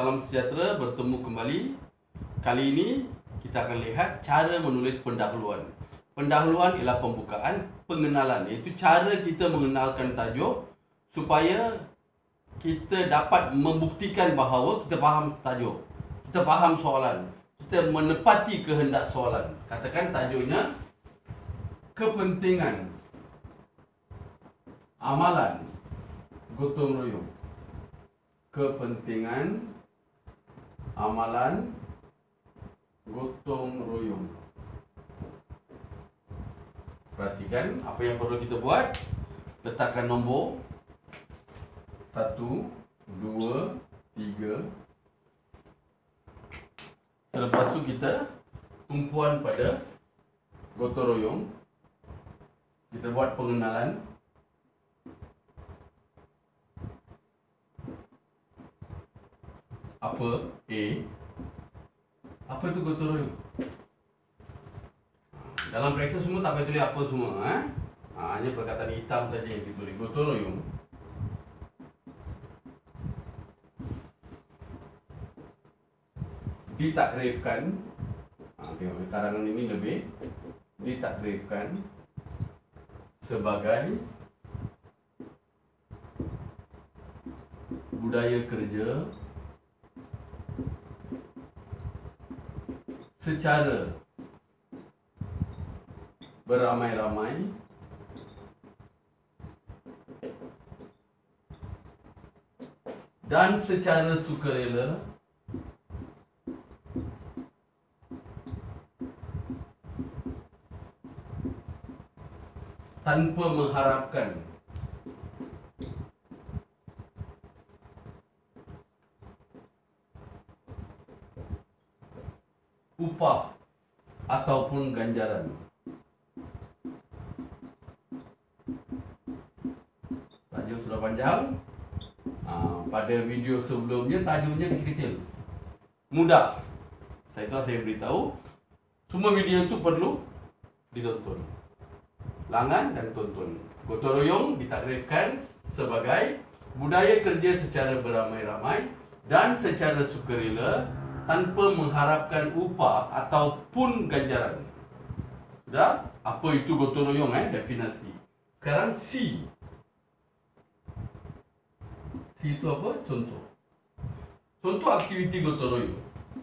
Salam sejahtera, bertemu kembali. Kali ini kita akan lihat cara menulis pendahuluan. Pendahuluan ialah pembukaan, pengenalan, iaitu cara kita mengenalkan tajuk supaya kita dapat membuktikan bahawa kita faham tajuk, kita faham soalan, kita menepati kehendak soalan. Katakan tajuknya kepentingan amalan gotong royong. Kepentingan amalan gotong royong. Perhatikan apa yang perlu kita buat. Letakkan nombor 1, 2, 3. Selepas tu kita tumpuan pada gotong royong. Kita buat pengenalan. Apa? A. Apa itu gotong royong? Dalam periksa semua tak payah tulis apa semua. Hanya perkataan hitam saja yang ditulis. Gotong royong ditakrifkan. Tengok karangan ini lebih ditakrifkan sebagai budaya kerja secara beramai-ramai dan secara sukarela tanpa mengharapkan upah ataupun ganjaran. Tajuk sudah panjang. Pada video sebelumnya tajuknya kecil-kecil, mudah. Saya beritahu semua video itu perlu ditonton. Langan dan tonton. Gotong royong ditakrifkan sebagai budaya kerja secara beramai-ramai dan secara sukarela tanpa mengharapkan upah ataupun ganjaran. Sudah? Apa itu gotong royong? Definisi. Sekarang C. C itu apa? Contoh. Contoh aktiviti gotong royong.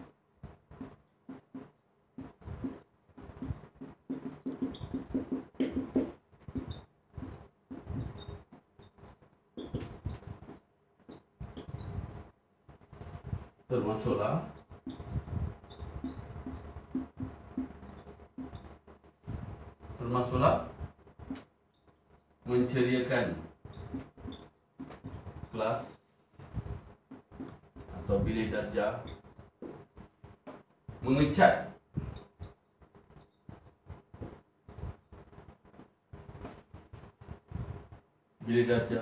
Termasuklah menceriakan kelas atau bilik darjah, mengecat bilik darjah,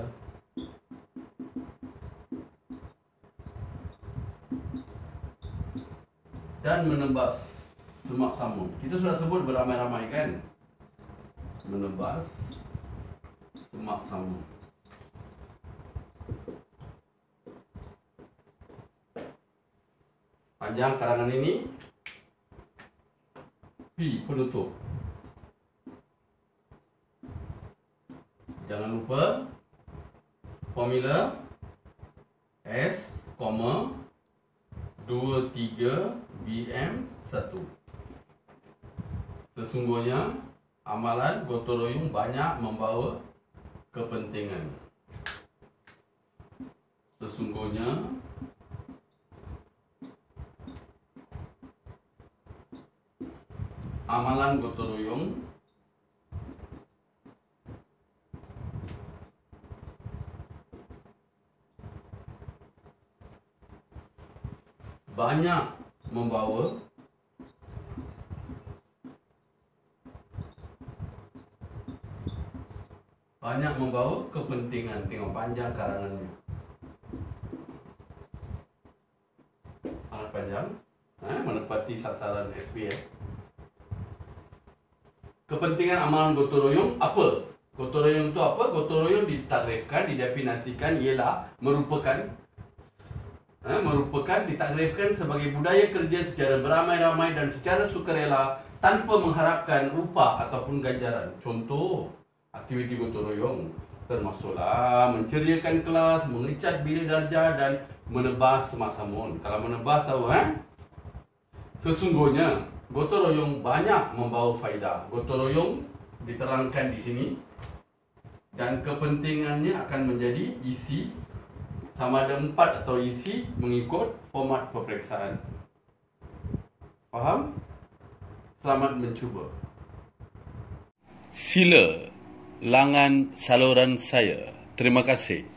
dan menebas semak samun. Kita sudah sebut beramai-ramai kan? Menebas semak samun. Panjang karangan ini. P. Penutup. Jangan lupa formula S, 23 BM1. Sesungguhnya amalan gotong royong banyak membawa kepentingan. Sesungguhnya amalan gotong royong banyak membawa kepentingan. Tengok panjang karangannya. Sangat panjang. Menepati sasaran SPF. Kepentingan amalan gotong royong apa? Gotong royong itu apa? Gotong royong ditakrifkan, didefinisikan ialah merupakan merupakan ditakrifkan sebagai budaya kerja secara beramai-ramai dan secara sukarela tanpa mengharapkan upah ataupun ganjaran. Contoh, aktiviti gotong royong termasuklah menceriakan kelas, mengecat bilik darjah dan menebas semasa mon. Kalau menebas tahu sesungguhnya gotong royong banyak membawa faedah. Gotong royong diterangkan di sini dan kepentingannya akan menjadi isi sama ada 4 atau isi mengikut format peperiksaan. Faham? Selamat mencuba. Sila langan saluran saya. Terima kasih.